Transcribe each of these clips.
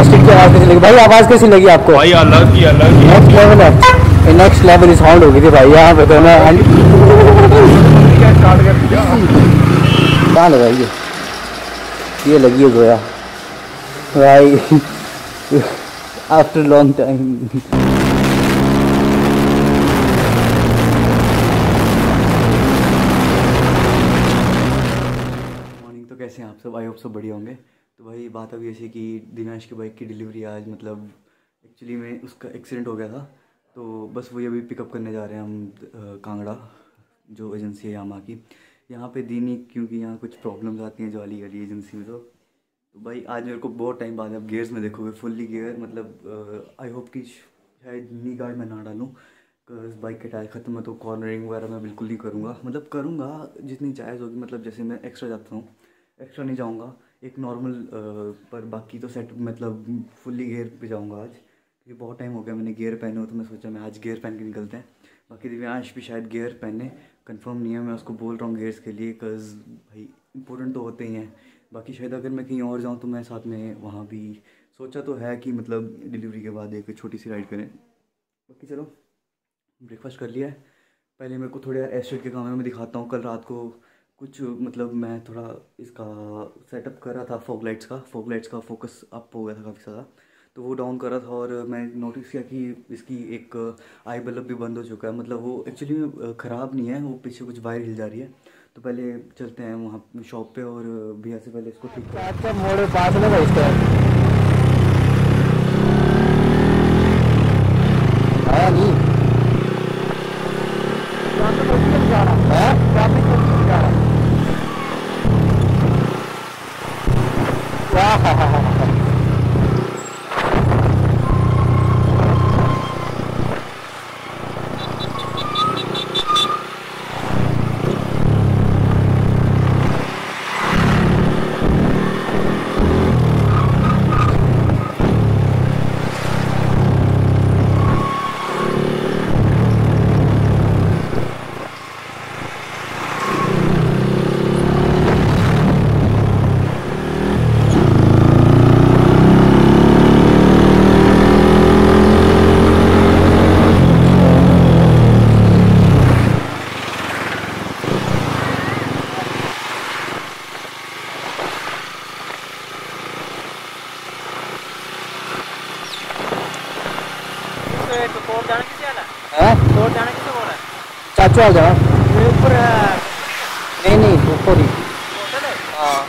Plastic की आवाज़ कैसी लगी भाई? आवाज़ कैसी लगी आपको भाई? अलग ही नेक्स्ट लेवल है, नेक्स्ट लेवल साउंड होगी थी भाई यहाँ पे तो ना। कहाँ लगाइए ये लगी है गोया भाई आफ्टर लॉन्ग टाइम। तो कैसे हैं आप सब? आई होप सब बढ़िया होंगे। तो भाई बात अभी ऐसी कि दिनाश की बाइक की डिलीवरी आज मतलब एक्चुअली में उसका एक्सीडेंट हो गया था, तो बस वही अभी पिकअप करने जा रहे हैं हम कांगड़ा, जो एजेंसी है यामा की यहाँ पे दीनी, क्योंकि यहाँ कुछ प्रॉब्लम्स आती हैं जो वाली एजेंसी में। तो भाई आज मेरे को बहुत टाइम बाद आप गेयर्स में देखोगे फुल्ली गेयर, मतलब आई होप कि शायद नी गार्ड में ना डालूँ, बिकॉज बाइक के टायर ख़त्म है तो कॉर्नरिंग वगैरह मैं बिल्कुल नहीं करूँगा, मतलब करूँगा जितनी जायज़ होगी, मतलब जैसे मैं एक्स्ट्रा जाता हूँ एक्स्ट्रा नहीं जाऊँगा, एक नॉर्मल पर बाकी तो सेट मतलब फुल्ली गेयर पे जाऊँगा आज, क्योंकि बहुत टाइम हो गया मैंने गियर पहने हो, तो मैं सोचा मैं आज गियर पहन के निकलते हैं। बाकी दिव्यांश भी शायद गियर पहने, कंफर्म नहीं है, मैं उसको बोल रहा हूँ गियर्स के लिए, बिकॉज भाई इंपॉर्टेंट तो होते ही हैं। बाकी शायद अगर मैं कहीं और जाऊँ तो मैं साथ में वहाँ भी सोचा तो है कि मतलब डिलीवरी के बाद एक छोटी सी राइड करें। बाकी चलो ब्रेकफास्ट कर लिया है, पहले मेरे को थोड़ा एस्टेट के काम है मैं दिखाता हूँ। कल रात को कुछ मतलब मैं थोड़ा इसका सेटअप कर रहा था, फॉग लाइट्स का फोकस अप हो गया था काफ़ी ज़्यादा, तो वो डाउन कर रहा था और मैं नोटिस किया कि इसकी एक आई बल्ब भी बंद हो चुका है, मतलब वो एक्चुअली ख़राब नहीं है, वो पीछे कुछ वायर हिल जा रही है। तो पहले चलते हैं वहाँ शॉप पे और भैया से पहले इसको ठीक कर मोड़ पास लगा इसका आया नहीं चाचू आ जाओ ऊपर, नहीं ऊपर ही। हाँ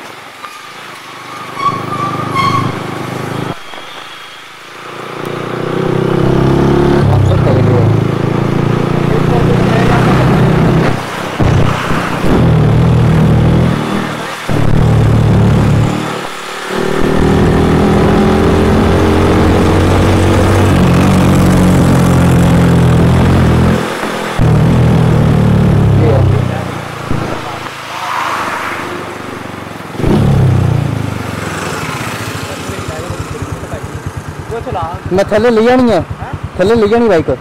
मैं थले ले जानी है, थले ले जानी बाइक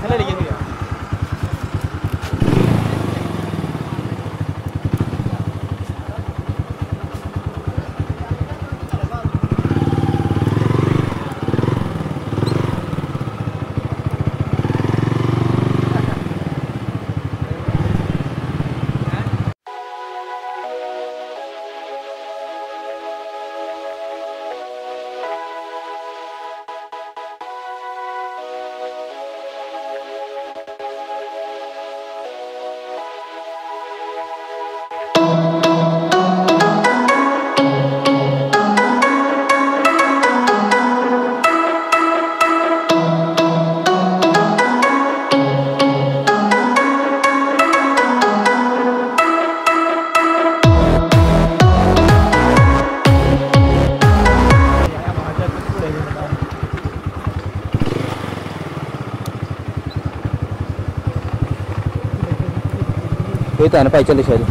कोई तो है ना भाई, चले शायद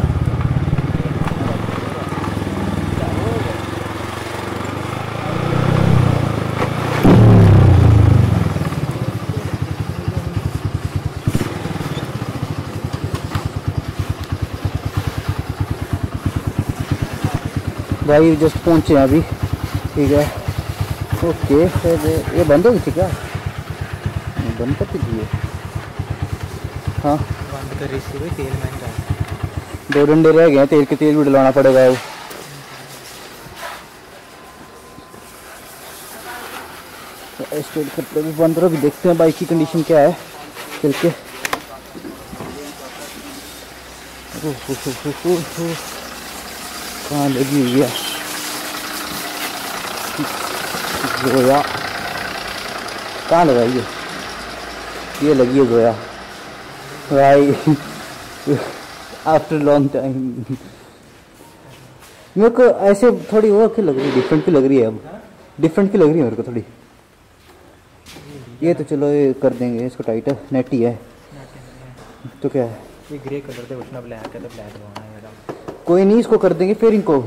भाई जस्ट पहुंचे हैं अभी, ठीक है। ओके फिर ये बंद होगी थी क्या? बंद करती थी ये। हाँ बंद कर रही थी भाई, तेल महंगा है। 2 डंडे रह गए हैं, तेल के तेल भी डलवाना पड़ेगा। वो स्टेट खतरे भी बंद रहो। अभी देखते हैं बाइक की कंडीशन क्या है चल के। कहाँ लगी हुई है गोया? कहाँ लगाई है? ये लगी है गोया भाई आफ्टर लॉन्ग टाइम। मेरे को ऐसे थोड़ी वो की लग रही है, डिफरेंट की लग रही है। अब डिफरेंट की लग रही है मेरे को थोड़ी। ये तो चलो ये कर देंगे इसको टाइट, नेट ही है तो क्या है। ये ग्रे कलर थे, उसमें ब्लैक है तो ब्लैक लगाना है मैडम। कोई नहीं, इसको कर देंगे फिर इनको।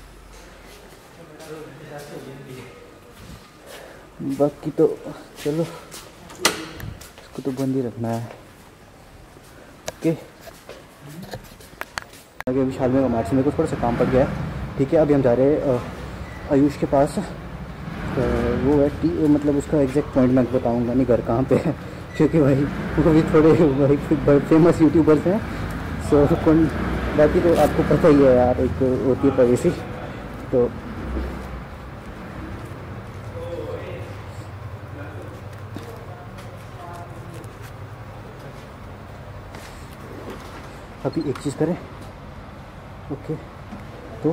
बाकी तो चलो इसको तो बंद ही रखना है। ओके आगे विशाल में मार्च मेरे को थोड़ा सा काम पड़ गया है। ठीक है अभी हम जा रहे हैं आयुष के पास। वो है मतलब उसका एग्जैक्ट पॉइंट मैं बताऊंगा नहीं घर कहाँ पे है, क्योंकि भाई वो भी थोड़े भाई फेमस यूट्यूबर्स हैं। सो बाकी तो आपको पता ही है यार, एक होती है प्राइवेसी। तो अभी एक चीज़ करें। ओके तो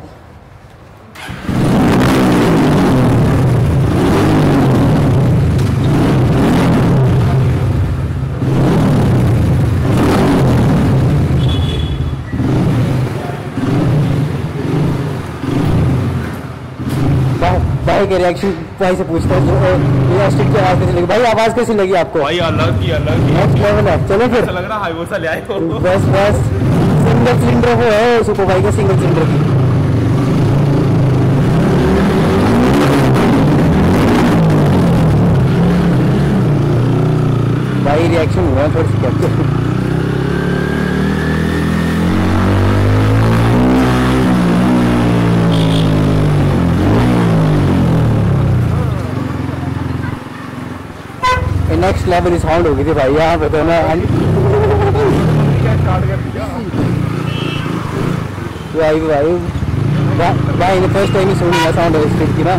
भाई के रिएक्शन भाई से पूछते हैं ये स्टिक की आवाज़ कैसी लगी? भाई आवाज़ कैसी लगी आपको? भाई अलग ही नेक्स्ट लेवल है। चलो फिर ऐसा लग रहा हाईवे से ले आए हो। बस सिंगल सिलेंडर वो है सुपर भाई का, सिंगल सिलेंडर की। भाई रिएक्शन हुआ है थोड़ी सी कैप्चर। नेक्स्ट लेवल साउंड होगी थी भाई यहाँ पे तो ना। भाई ने फर्स्ट टाइम ही सुनी है साउंड स्ट्रीट की ना।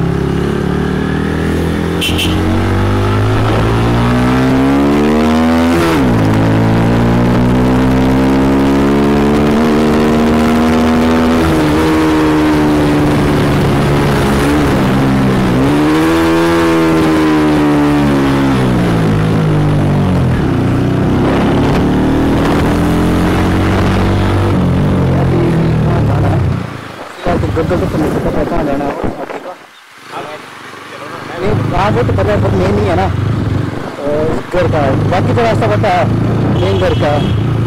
वो तो पता है पर मेन नहीं है ना घर का। बाकी तो रास्ता पता है मेन घर का।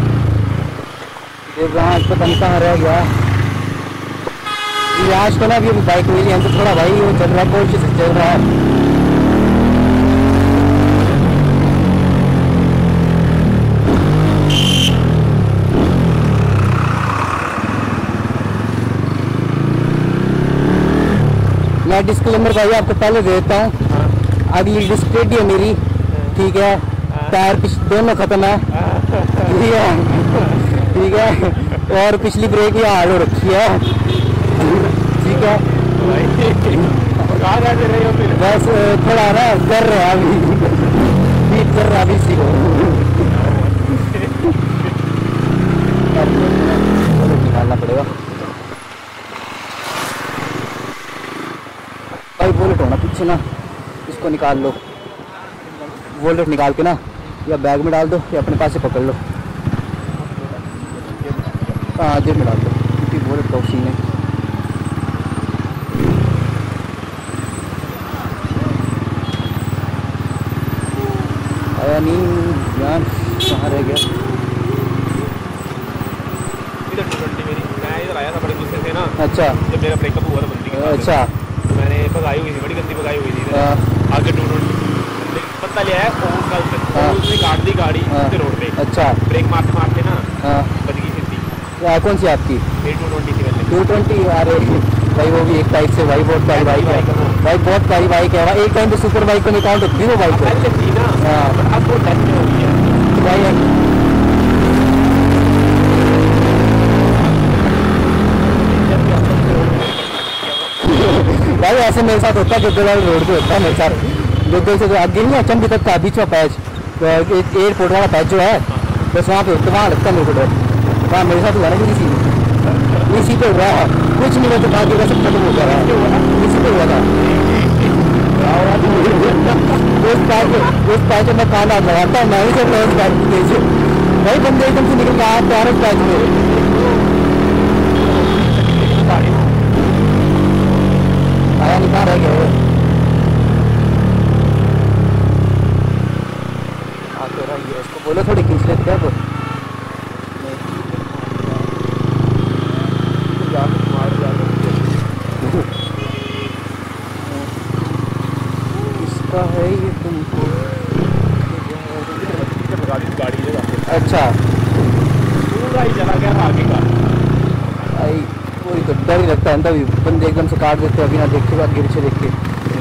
ये आज पता नहीं कहाँ रह गया। ये आज तो ना अभी बाइक मिली है तो थोड़ा भाई वो चल रहा है, कोशिश चल रहा है। मैं डिस्क्लेमर भाई आपको पहले दे देता हूँ। अगली डिस्क टेढ़ी है मेरी, ठीक है। टायर दोनों खत्म है, ठीक है। और पिछली ब्रेक ही हार्ड हो रखी है, ठीक है। बस थोड़ा ना कर रहा है अभी, बीट कर रहा अभी इसी को। निकालना पड़ेगा भाई। वॉलेट होना पीछे ना, इसको निकाल लो। वॉलेट निकाल के ना या बैग में डाल दो या अपने पास से पकड़ लो। हाँ जेब में डाल दो, क्योंकि वॉलेट का ऑप्शन है। आया नहीं यार, कहाँ रह गया? इधर 220 मेरी, मैं इधर आया था बड़े गुस्से से ना। अच्छा जब मेरा ब्रेकअप हुआ था बंदी के साथ। अच्छा मैंने भगाई हुई थी, बड़ी गंदी भगाई हुई थी। आगे 220 पता लिया है उसने काट दी गाड़ी रोड पे। अच्छा ब्रेक मारते मारते ना बच गई सीधी। कौन सी आपकी? 220 थी पहले। 220 अरे भाई वो भी एक टाइप से भाई बहुत प्यारी बाइक है भाई, बहुत प्यारी बाइक है भाई। एक टाइम पे सुपर बाइक को में काउंट होती थी वो बाइक पहले थी ना, हाँ अब वो डेथ में हो गई है। भाई। भाई ऐसे मेरे साथ होता है, गुद्दल वाले रोड पे होता है मेरे साथ। गुद्दल से जो आगे नहीं है चंडी तक का बीच में पैच, तो एयरपोर्ट वाला पैच जो है बस वहाँ पे, तो वहाँ लगता है मेरे को डर। वहाँ मेरे साथ हुआ ना इसी पे हुआ है, कुछ नहीं होता बाकी का सब खत्म हो जा रहा है, इसी पे हुआ था। उस पैच में खाना लगाता मैं ही जब उस पैच के भाई बंदे एकदम से निकल के आया प्यार उस पैच में आया नहीं, कहाँ रह गया वो? तो रही है, उसको बोलो थोड़ी खींच लेते हैं तो इसका है ये तुमको। गाड़ी अच्छा पूरा ही चला गया आगे का। भाई वही तो डर ही लगता है ना, तभी बंदे एकदम से काट देते हैं बिना देखे, आगे पीछे देख के।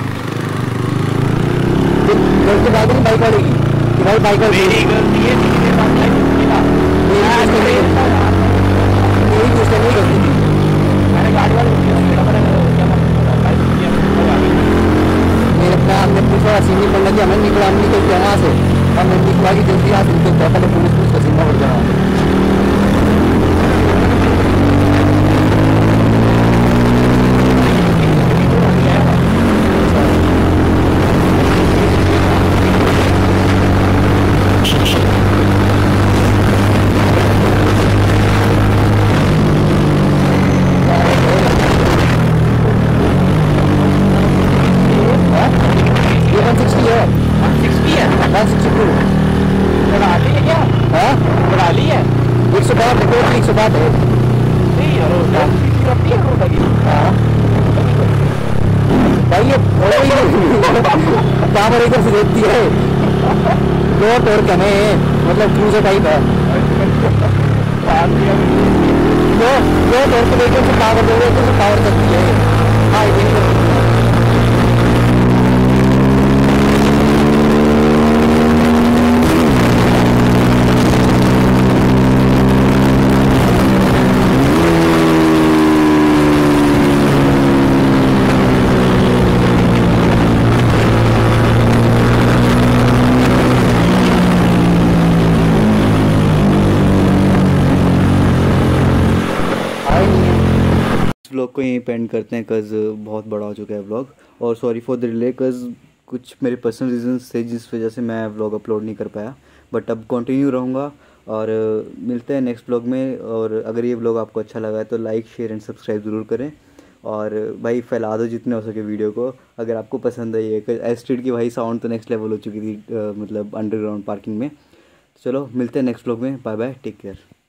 गलती बात नहीं बाइक वाले की कि भाई बाइक वाले मेरी गलती है, मेरी कुछ नहीं गलती थी। मैंने गाड़ी वाले मेरे अपना हमने पूछा सीनी पड़ना कि हमें निकला, हम निकल गया वहाँ से, हमने निकला कि जल्दी यहाँ से निकल गया, पहले पुलिस का सीना पड़ गया। भाई ये पावर इधर से देती है रोड तोड़ के हमें, मतलब क्रूजर टाइप है दो तोड़ के देखिए से पावर दे रहे तो पावर करती है। हाँ ये व्लॉग को यहीं पेंड करते हैं कज़ बहुत बड़ा हो चुका है व्लॉग, और sorry for the delay cause कुछ मेरे पर्सनल रीजंस थे जिस वजह से मैं व्लॉग अपलोड नहीं कर पाया, बट अब कंटिन्यू रहूँगा और मिलते हैं नेक्स्ट व्लॉग में। और अगर ये व्लॉग आपको अच्छा लगा है तो लाइक शेयर एंड सब्सक्राइब ज़रूर करें, और भाई फैला दो जितने हो सके वीडियो को अगर आपको पसंद आई है। एस्ट्रीट की भाई साउंड तो नेक्स्ट लेवल हो चुकी थी मतलब अंडरग्राउंड पार्किंग में। चलो मिलते हैं नेक्स्ट व्लॉग में, बाय बाय, टेक केयर।